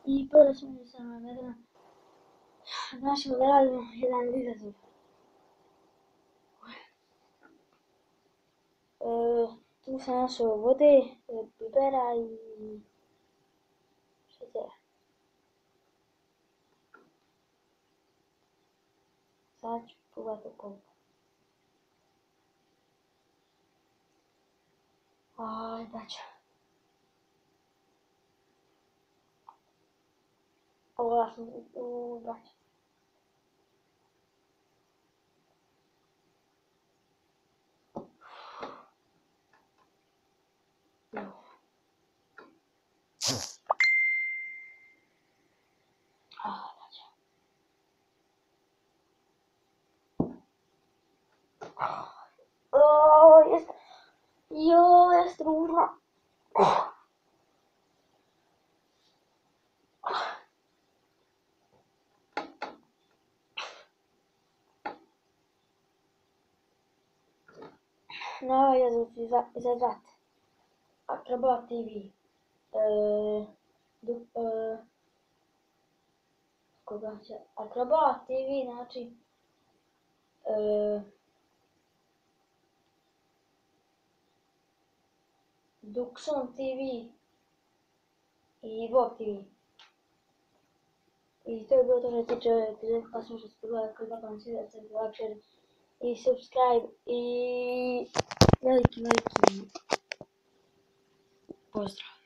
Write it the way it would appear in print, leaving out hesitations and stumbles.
I podaćemo se na jedan, znači da radimo jedan izazov. Tu sam našao vode, bibera i šećera. Sad ću probati okolo. Aj, braćo. Ovo sam braćo. Jeste. Jeste ružno. No, ja ću izazvat Akrobat TV. Koga će? Akrobat TV, znači Duxon TV i Vogue TV. I to je bilo to što se tiče epizode, pa smo što se pogledali, koji vam se da se like, share i subscribe i veliki pozdrav.